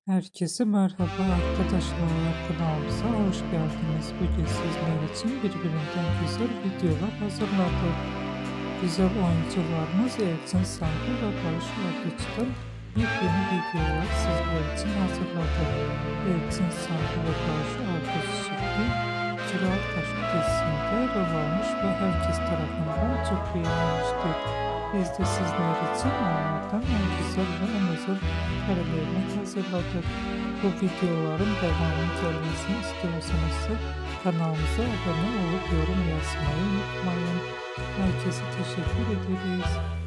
Herkese merhaba arkadaşlar, kanalımıza hoş geldiniz. Bugün sizler için birbirinden güzel videolar hazırladık. Güzel oyuncularımız Elçin Sangu ve Barış Arduç'tan yepyeni videolar sizler için hazırladık. Elçin Sangu ve Barış Arduç şimdi Kral Taşı dizisinde rol almış ve herkes tarafından çok beğenilmiştir. Biz de sizler için onlardan en güzel ve en özel karelerini hazırladık. Bu videoların devamını gelmesini istiyorsanız kanalımıza abone olup yorum yazmayı unutmayın. Herkese teşekkür ederiz.